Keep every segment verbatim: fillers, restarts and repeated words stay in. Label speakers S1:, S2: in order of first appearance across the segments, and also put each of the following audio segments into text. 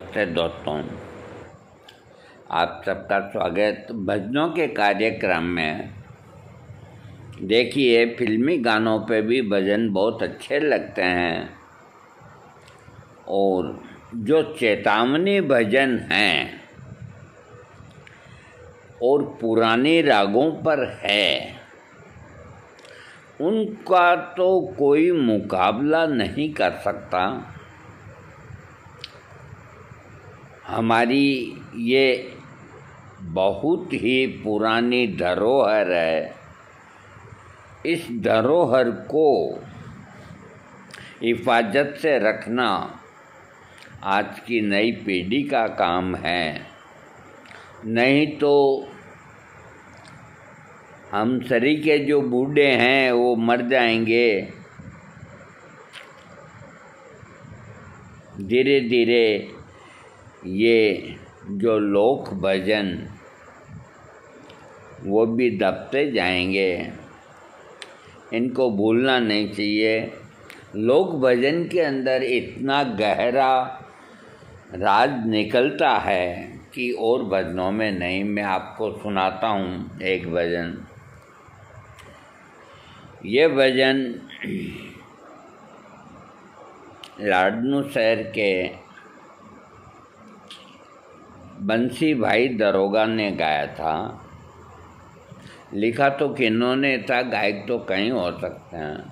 S1: नमस्ते दोस्तों, आप सबका स्वागत भजनों के कार्यक्रम में। देखिए, फिल्मी गानों पे भी भजन बहुत अच्छे लगते हैं और जो चेतावनी भजन हैं और पुरानी रागों पर है, उनका तो कोई मुकाबला नहीं कर सकता। हमारी ये बहुत ही पुरानी धरोहर है। इस धरोहर को हिफाजत से रखना आज की नई पीढ़ी का काम है, नहीं तो हम सरी के जो बूढ़े हैं वो मर जाएंगे। धीरे धीरे ये जो लोक भजन वो भी दबते जाएंगे, इनको भूलना नहीं चाहिए। लोक भजन के अंदर इतना गहरा राज निकलता है कि और भजनों में नहीं। मैं आपको सुनाता हूँ एक भजन। ये भजन लाडनू शहर के बंसी भाई दरोगा ने गाया था। लिखा तो किन्होंने था, गायक तो कहीं हो सकते हैं।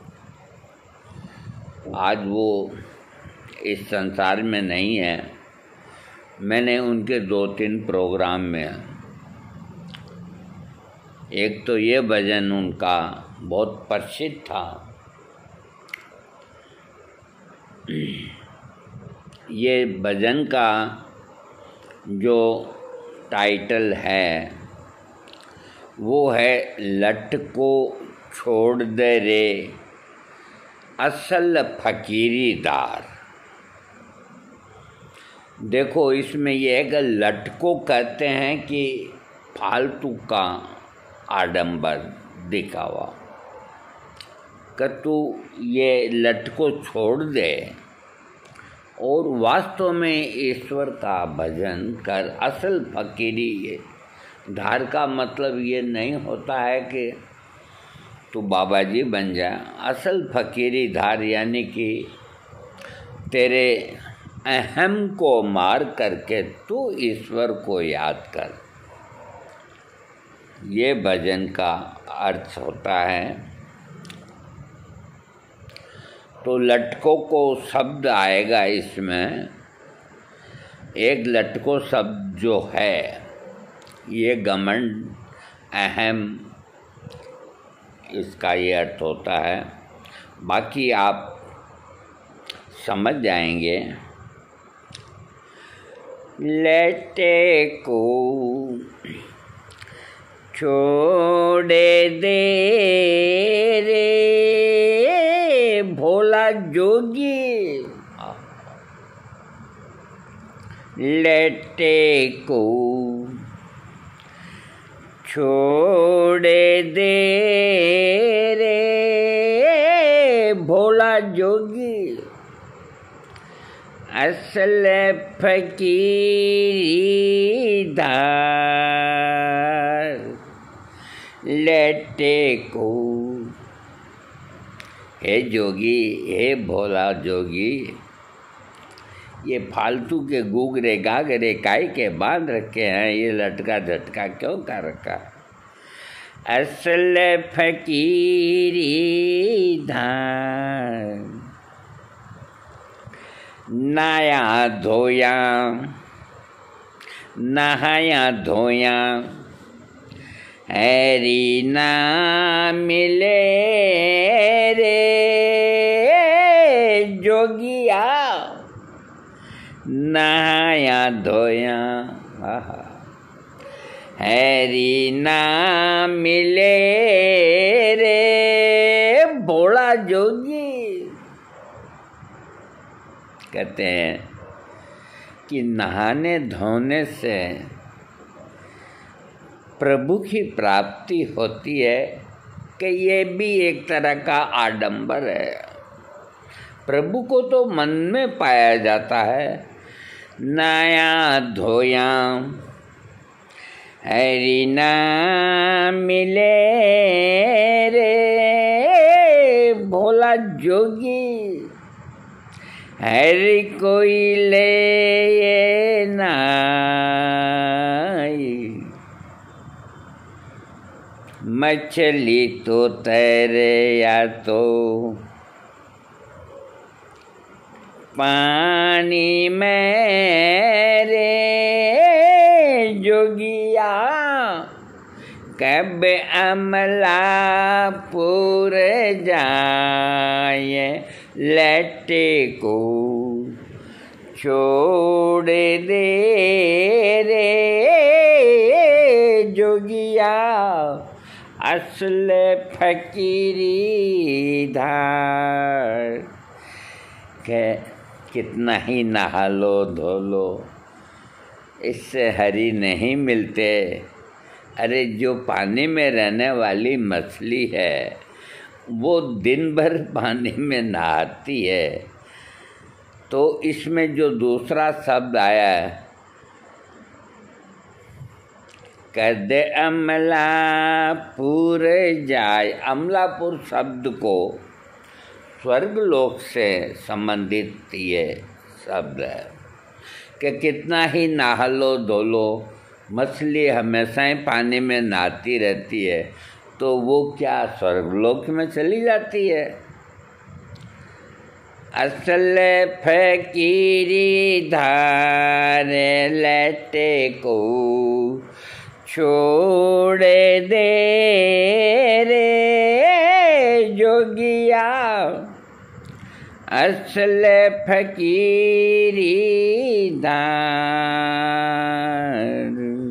S1: आज वो इस संसार में नहीं है। मैंने उनके दो तीन प्रोग्राम में, एक तो ये भजन उनका बहुत प्रसिद्ध था। ये भजन का जो टाइटल है वो है लट को छोड़ दे रे असल फकीरीदार। देखो, इसमें ये है कि लट को कहते हैं कि फालतू का आडंबर दिखावा, कि तू ये लट को छोड़ दे और वास्तव में ईश्वर का भजन कर। असल फकीरी ये धार का मतलब ये नहीं होता है कि तू बाबा जी बन जा। असल फकीरी धार यानी कि तेरे अहम को मार करके तू ईश्वर को याद कर। ये भजन का अर्थ होता है। तो लटकों को शब्द आएगा इसमें। एक लटको शब्द जो है ये घमंड, अहम, इसका ये अर्थ होता है। बाकी आप समझ जाएंगे। लटे को छोड़े दे रे भोला जोगी, लटे को छोड़े दे रे भोला जोगी, असल फकीरी धार। लटे को, हे जोगी, हे भोला जोगी, ये फालतू के गुगरे गागरे काई के बांध रखे हैं, ये लटका झटका क्यों कर रखा? असल फकीरी धार, नाया धोया नहाया धोया, हैरी ना मिले रे जोगिया, नहाया धोया, हैरी ना मिले रे भोला जोगी। कहते हैं कि नहाने धोने से प्रभु की प्राप्ति होती है, कि ये भी एक तरह का आडंबर है। प्रभु को तो मन में पाया जाता है, नया धोया हरि ना मिले रे भोला जोगी, हरि कोई ले नाई। मछली तो तैरे या तो पानी में रे जोगिया, कब अमलापुर जाए लटे को छोड़ दे रे जोगिया, असल फकीरी धार। के कितना ही नहा लो धो लो, इससे हरि नहीं मिलते। अरे जो पानी में रहने वाली मछली है वो दिन भर पानी में नहाती है, तो इसमें जो दूसरा शब्द आया है कद अमलापुर जाए, अमलापुर शब्द को स्वर्गलोक से संबंधित ये शब्द है कि कितना ही नहा लो धो लो, मछली हमेशा ही पानी में नहाती रहती है, तो वो क्या स्वर्गलोक में चली जाती है। असल फकीरी धार लटे को छोड़ दे रे जोगिया, असल फकीरी धार।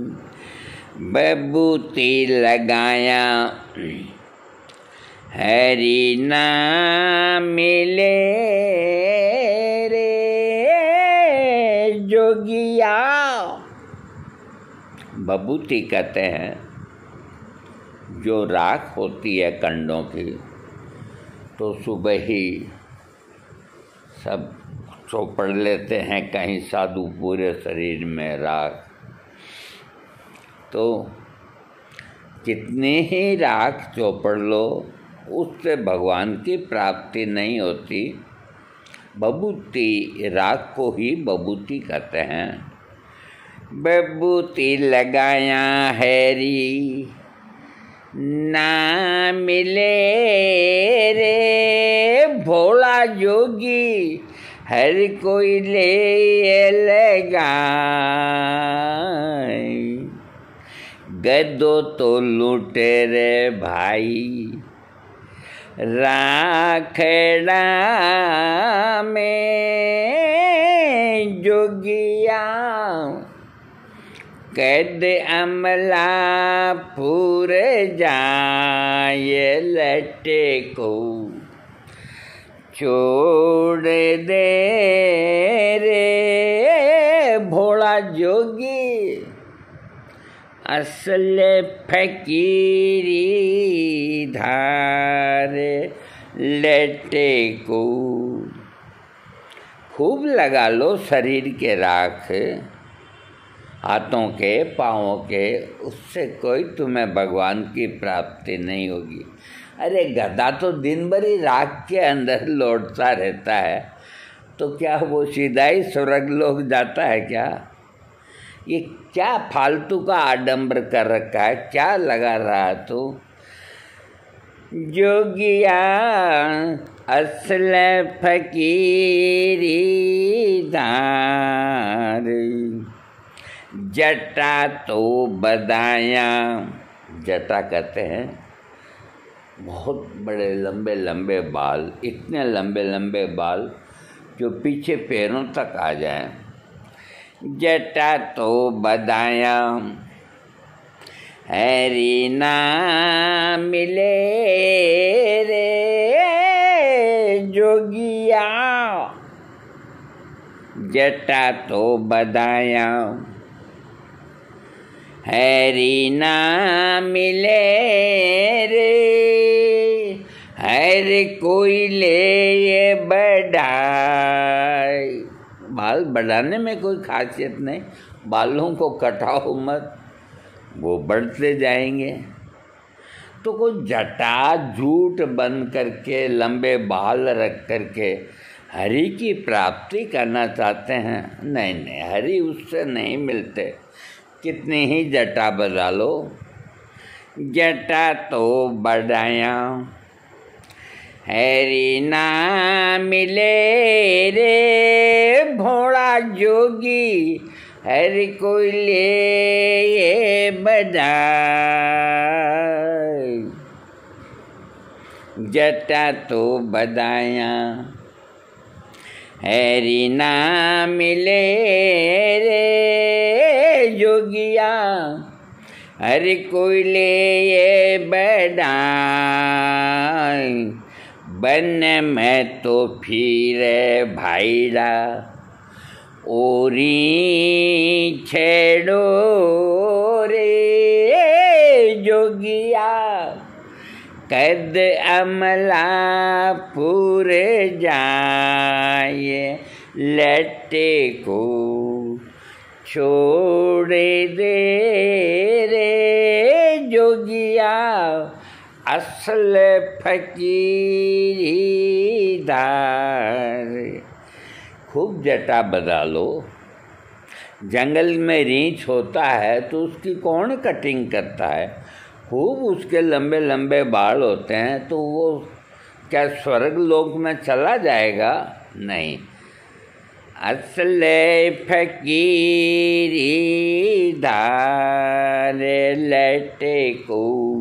S1: बबूती लगाया हरि ना मिले रे जोगिया। बबूती कहते हैं जो राख होती है कंडों की, तो सुबह ही सब चौपड़ लेते हैं कहीं साधु पूरे शरीर में राख। तो जितनी ही राख चौपड़ लो उससे भगवान की प्राप्ति नहीं होती। बबूती राख को ही बबूती कहते हैं। बबूती लगाया हैरी ना मिले रे भोला जोगी, हर कोई ले लगा। गदो तो लूटे रे भाई राखड़ा में जोगिया, कैद अमलापुर जाए लटे को छोड़ दे रे भोला जोगी, असल फकीरी धार लटे को। खूब लगा लो शरीर के राख, हाथों के पाँवों के, उससे कोई तुम्हें भगवान की प्राप्ति नहीं होगी। अरे गधा तो दिन भर ही राख के अंदर लौटता रहता है, तो क्या वो सीधा ही स्वर्ग लोक जाता है क्या? ये क्या फालतू का आडंबर कर रखा है, क्या लगा रहा तू? जोगिया असल फकीरी धार, जटा तो बदाया। जटा कहते हैं बहुत बड़े लंबे लंबे बाल, इतने लंबे लंबे बाल जो पीछे पैरों तक आ जाएं। जटा तो बदाया हरि ना मिले रे जोगिया, जटा तो बदाया हरि ना मिले रे, हर कोई ले ये बढ़ाई। बाल बाल बढ़ाने में कोई खासियत नहीं, बालों को कटाओ मत, वो बढ़ते जाएंगे। तो कोई जटा झूठ बन करके लंबे बाल रख करके हरि की प्राप्ति करना चाहते हैं? नहीं नहीं, हरि उससे नहीं मिलते, कितनी ही जटा बजा लो। जटा तो बढ़ाया हरि ना मिले रे भोला जोगी, हरि कोई ले बधाई। जटा तो बधाया हरि ना मिले रे जोगिया, हरि कोई ले बधाई। बन में तो फिर भाईरा ओरी छेड़ो रे जोगिया, कद अमला पूर जाए लट्टे को छोड़ दे रे जोगिया, असल फकीरी दार। खूब जटा बजा लो। जंगल में रीछ होता है तो उसकी कौन कटिंग करता है? खूब उसके लंबे लंबे बाल होते हैं, तो वो क्या स्वर्ग लोक में चला जाएगा? नहीं। असल फकीरी धार लटे को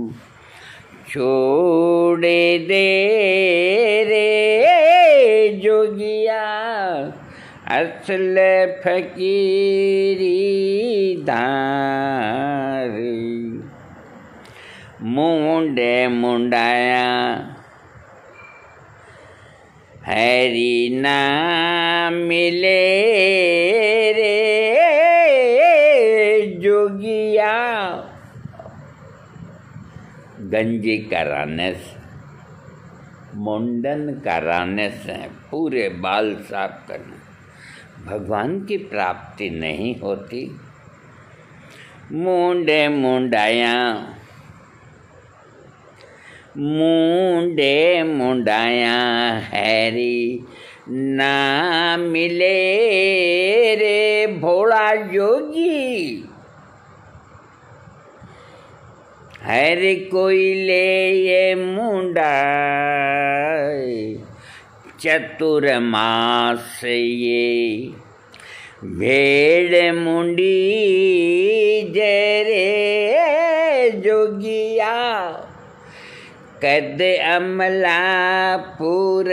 S1: छोड़ दे रे जोगिया, असल फकीरी धार। मुंडे मुंडाया हरि ना मिले रे जोगिया, गंजी कराने से, मुंडन कराने से, पूरे बाल साफ करने, भगवान की प्राप्ति नहीं होती। मुंडे मुंडाया मुंडे मुंडाया हरि ना मिले रे भोला जोगी, हरि कोई ले ये मुंडा। चतुर मास ये भेड़ मुंडी जरे जोगिया, कद अमला पूर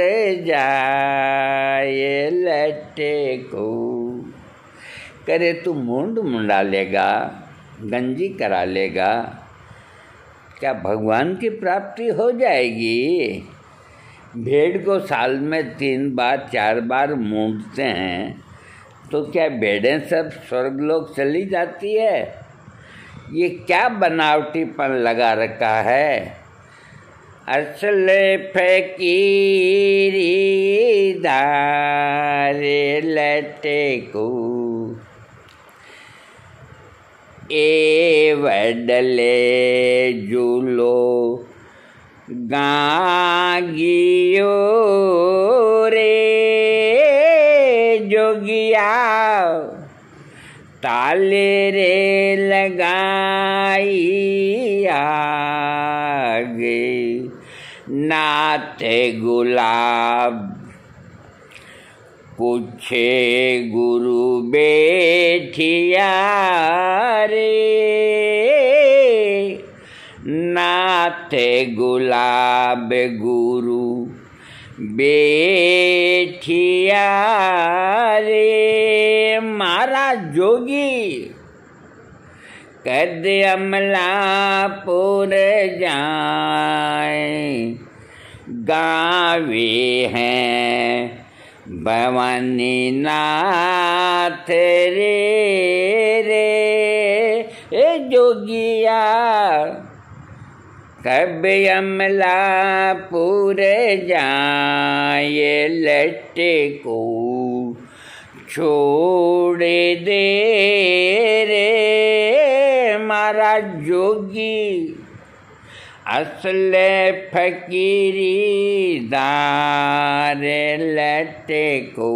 S1: जाए लट्टे को। करे तू मुंड मुंडा लेगा, गंजी करा लेगा, क्या भगवान की प्राप्ति हो जाएगी? भेड़ को साल में तीन बार चार बार मूंडते हैं, तो क्या भेड़ें सब स्वर्गलोक चली जाती है? ये क्या बनावटीपन लगा रखा है? असल फकीरी दारे लटे को, ए वडले झूलो गागियो रे जोगिया, ताले रे लगाई आगे, नाते गुलाब पूछे गुरु बैठिया रे, नाते गुलाब गुरु बैठिया रे। मारा जोगी कद अमला पुर जाए, गावे हैं भवानी नाथ रे रे ए जोगिया, कब अमलापुर जाए लट्टे को छोड़े दे रे मारा जोगी असल फकीरी दार लटे को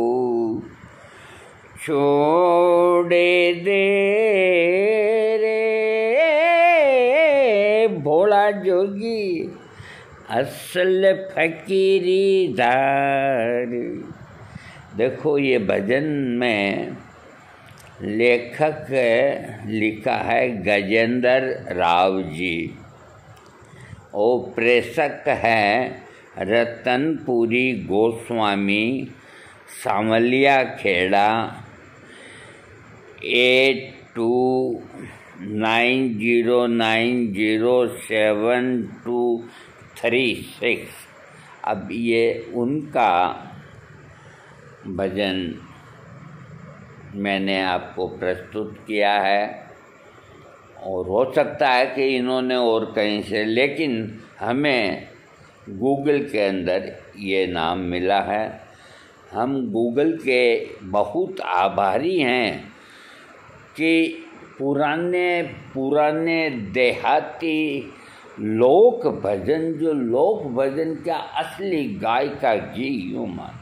S1: छोड़े दे रे भोला जोगी असल फकीरी दार। देखो ये भजन में लेखक लिखा है गजेंद्र राव जी और प्रेषक है Ratanpuri Goswami Sanwaliya Kheda eight two nine zero nine zero seven two three six. अब ये उनका भजन मैंने आपको प्रस्तुत किया है और हो सकता है कि इन्होंने और कहीं से, लेकिन हमें गूगल के अंदर ये नाम मिला है। हम गूगल के बहुत आभारी हैं कि पुराने पुराने देहाती लोक भजन, जो लोक भजन का असली गायिका जी यूँ मान,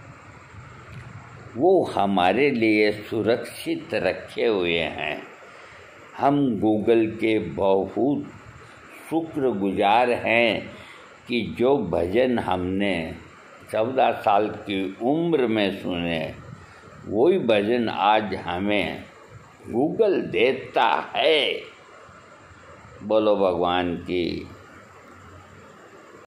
S1: वो हमारे लिए सुरक्षित रखे हुए हैं। हम गूगल के बहुत शुक्रगुजार हैं कि जो भजन हमने चौदह साल की उम्र में सुने, वही भजन आज हमें गूगल देता है। बोलो भगवान की